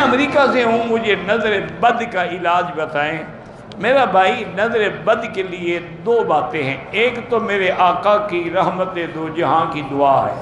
امریکہ سے ہوں، مجھے نظر بد کا علاج بتائیں۔ میرا بھائی، نظر بد کے لیے دو باتیں ہیں، ایک تو میرے آقا کی رحمت دو جہاں کی دعا ہے،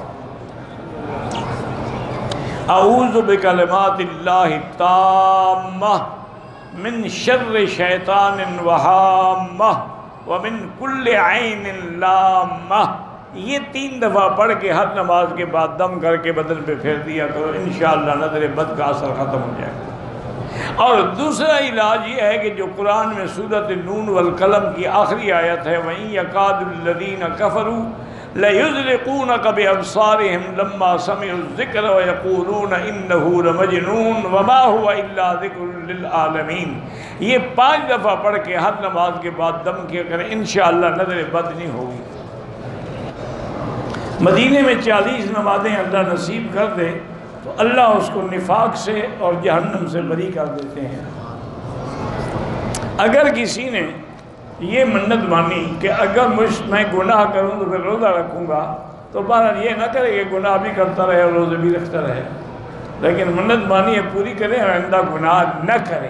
اعوذ بکلمات اللہ التامہ من شر شیطان وہامہ ومن کل عین لامہ۔ یہ 3 دفعہ پڑھ کے ہر نماز کے بعد دم کر کے بدن پہ پھیر دیا کرو، انشاءاللہ نظر بد کا اثر ختم ہو جائے گا۔ اور دوسرا علاج یہ ہے کہ جو قرآن میں سورۃ نون والقلم کی آخری آیت ہے، وَإِن يَكَادُ الَّذِينَ كَفَرُوا لَيُزْلِقُونَكَ بِأَبْصَارِهِمْ لَمَّا سَمِعُوا الذِّكْرَ وَيَقُولُونَ إِنَّهُ لَمَجْنُونٌ وَمَا هُوَ إِلَّا ذِكْرٌ لِلْعَالَمِينَ۔ یہ 5 دفعہ پڑھ کے ہر نماز کے بعد دم کیا کریں، انشاءاللہ نظر بد نہیں ہوگی۔ مدینے میں 40 نمازیں اللہ نصیب کر دے تو اللہ اس کو نفاق سے اور جہنم سے بری کر دیتے ہیں۔ اگر کسی نے یہ منت مانی کہ اگر میں گناہ کروں تو پھر روزہ رکھوں گا، تو بہرحال یہ نہ کرے کہ گناہ بھی کرتا رہے اور روزے بھی رکھتا رہے، لیکن منت مانی ہے پوری کرے اور آئندہ گناہ نہ کرے۔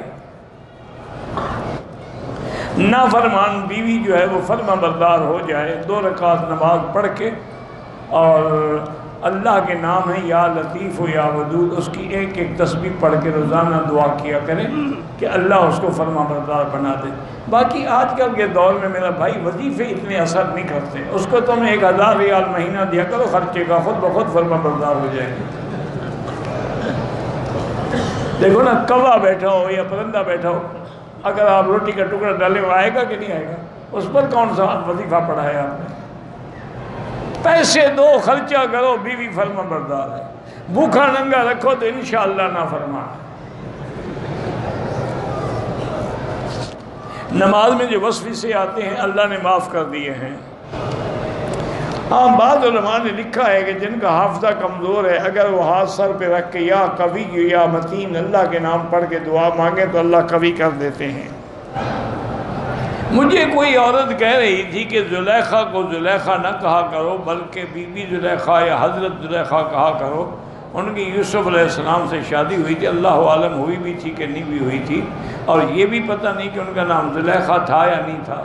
نافرمان بیوی جو ہے وہ فرما بردار ہو جائے، 2 رکعت نماز پڑھ کے، اور اللہ کے نام ہے یا لطیف و یا ودود، اس کی ایک ایک تسبیح پڑھ کے روزانہ دعا کیا کریں کہ اللہ اس کو فرما بردار بنا دے۔ باقی آج کل کے دور میں میرا بھائی وظیفے اتنے اثر نہیں کرتے، اس کو تم 1000 ریال مہینہ دیا کرو خرچے کا، خود بخود فرما بردار ہو جائے گے۔ دیکھو نا، کوا بیٹھا ہو یا پرندہ بیٹھا ہو، اگر آپ روٹی کا ٹکڑا ڈالے وہ آئے گا کہ نہیں آئے گا؟ اس پر کون سا وظیفہ پڑھا ہے آپ نے؟ پیسے دو، خرچہ کرو، بیوی فرما بردار ہے، بھوکا ننگا رکھو تو انشاءاللہ نافرمان ہے۔ نماز میں جو وصف سے آتے ہیں اللہ نے معاف کر دیے ہیں۔ ہاں، بعض علماء نے لکھا ہے کہ جن کا حافظہ کمزور ہے، اگر وہ ہاتھ سر پہ رکھ کے یا قوی یا متین اللہ کے نام پڑھ کے دعا مانگے تو اللہ قوی کر دیتے ہیں۔ مجھے کوئی عورت کہہ رہی تھی کہ زلیخا کو زلیخا نہ کہا کرو بلکہ بی بی زلیخا یا حضرت زلیخا کہا کرو۔ ان کی یوسف علیہ السلام سے شادی ہوئی تھی، اللہ عالم ہوئی بھی تھی کہ نہیں بھی ہوئی تھی، اور یہ بھی پتہ نہیں کہ ان کا نام زلیخا تھا یا نہیں تھا۔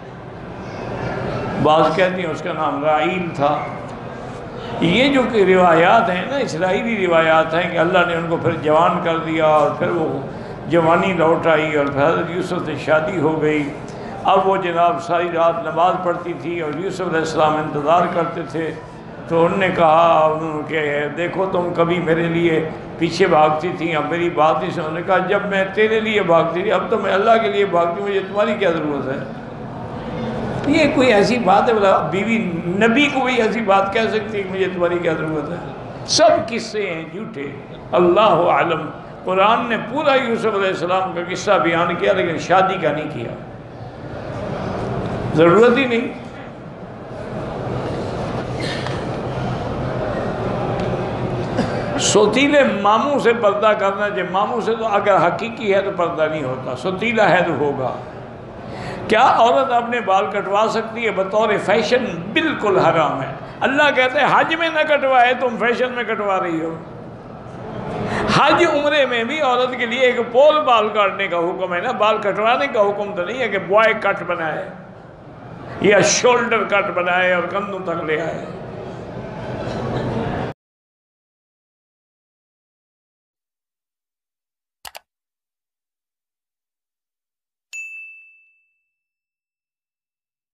بعض کہتے ہیں اس کا نام راعیل تھا۔ یہ جو کہ روایات ہیں نا، اسرائیلی روایات ہیں کہ اللہ نے ان کو پھر جوان کر دیا اور پھر وہ جوانی لوٹ آئی اور پھر حضرت یوسف سے شادی ہو گئی۔ اب وہ جناب ساری رات نماز پڑھتی تھی اور یوسف علیہ السلام انتظار کرتے تھے، تو انہوں نے کہا کہ دیکھو تم کبھی میرے لیے پیچھے بھاگتی تھیں، اب میری بات نہیں سنو۔ انہوں نے کہا جب میں تیرے لیے بھاگتی تھی اب تو میں اللہ کے لیے بھاگتی ہوں، مجھے تمہاری کیا ضرورت ہے؟ یہ کوئی ایسی بات ہے؟ بلا بیوی نبی کو بھی ایسی بات کہہ سکتی ہے کہ مجھے تمہاری کیا ضرورت ہے؟ سب قصے ہیں جھوٹے، اللہ عالم۔ قرآن نے پورا یوسف علیہ السلام کا قصہ بیان کیا لیکن شادی کا نہیں کیا، ضرورت ہی نہیں۔ سوتیلے ماموں سے پردہ کرنا، جب ماموں سے تو اگر حقیقی ہے تو پردہ نہیں ہوتا، سوتیلا ہے تو ہوگا۔ کیا عورت اپنے بال کٹوا سکتی ہے بطور فیشن؟ بالکل حرام ہے۔ اللہ کہتے ہیں حج میں نہ کٹوائے، تم فیشن میں کٹوا رہی ہو۔ حج عمرے میں بھی عورت کے لیے ایک پول بال کاٹنے کا حکم ہے نا، بال کٹوانے کا حکم تو نہیں ہے کہ بوائے کٹ بنائے یا شولڈر کٹ بنائے اور کندھوں تک لے آئے۔